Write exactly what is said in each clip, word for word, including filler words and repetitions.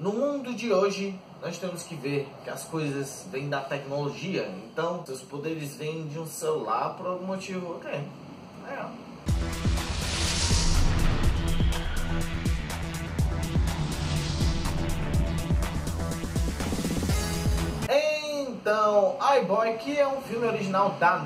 No mundo de hoje, nós temos que ver que as coisas vêm da tecnologia. Então, seus poderes vêm de um celular por algum motivo. Ok, legal. Então, iBoy, que é um filme original da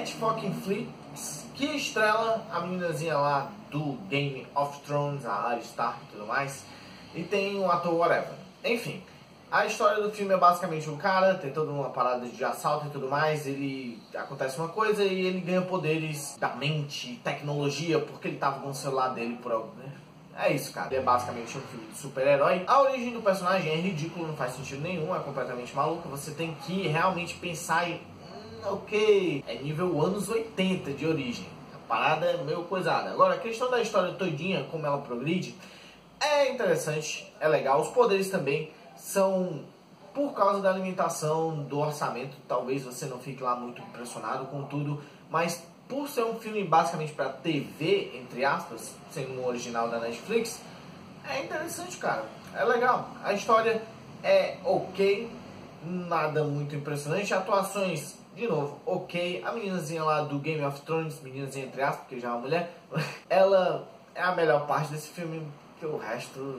Netflix, que estrela a meninazinha lá do Game of Thrones, a Arya Stark e tudo mais, e tem um ator whatever. Enfim, a história do filme é basicamente um cara, tem toda uma parada de assalto e tudo mais, ele acontece uma coisa e ele ganha poderes da mente, tecnologia, porque ele tava com o celular dele por algum... É isso, cara. É basicamente um filme de super-herói. A origem do personagem é ridículo, não faz sentido nenhum, é completamente maluco. Você tem que realmente pensar em... Hum, ok, é nível anos oitenta de origem. A parada é meio coisada. Agora, a questão da história todinha, como ela progride, é interessante, é legal. Os poderes também são... Por causa da limitação do orçamento, talvez você não fique lá muito impressionado com tudo, mas... Por ser um filme basicamente para T V, entre aspas, sendo um original da Netflix, é interessante, cara. É legal. A história é ok, nada muito impressionante. Atuações, de novo, ok. A meninazinha lá do Game of Thrones, meninazinha entre aspas, porque já é uma mulher, ela é a melhor parte desse filme, que o resto...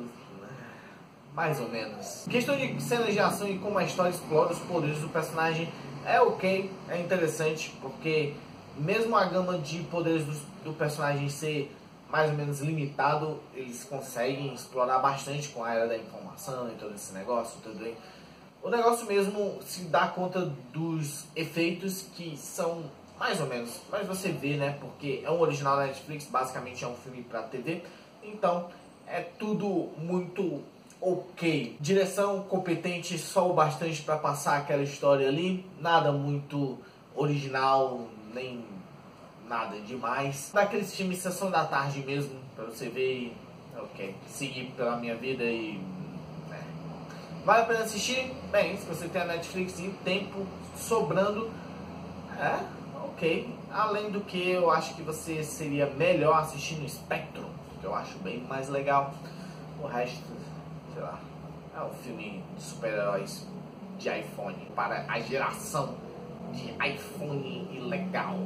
mais ou menos. Questão de cenas de ação e como a história explora os poderes do personagem é ok, é interessante, porque... Mesmo a gama de poderes do, do personagem ser mais ou menos limitado, eles conseguem explorar bastante com a era da informação e todo esse negócio, tudo bem. O negócio mesmo se dá conta dos efeitos que são mais ou menos, mas você vê, né, porque é um original da Netflix, basicamente é um filme para T V, então é tudo muito ok. Direção competente, só o bastante para passar aquela história ali, nada muito original, nem nada demais. Daqueles filmes Sessão da Tarde mesmo, pra você ver e, ok, seguir pela minha vida e... É. Vale a pena assistir? Bem, se você tem a Netflix e tempo sobrando, é, ok. Além do que, eu acho que você seria melhor assistir no Spectrum, que eu acho bem mais legal. O resto, sei lá, é um filme de super-heróis de iPhone para a geração de iPhone ilegal.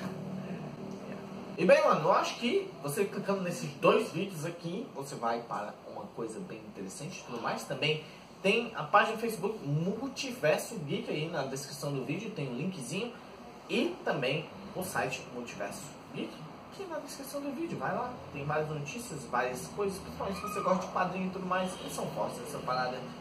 E bem, mano, eu acho que você clicando nesses dois vídeos aqui, você vai para uma coisa bem interessante e tudo mais. Também tem a página do Facebook Multiverso Geek aí na descrição do vídeo, tem um linkzinho. E também o site Multiverso Geek aqui na descrição do vídeo, vai lá. Tem várias notícias, várias coisas, principalmente se você gosta de quadrinho e tudo mais, eles são fortes essa parada.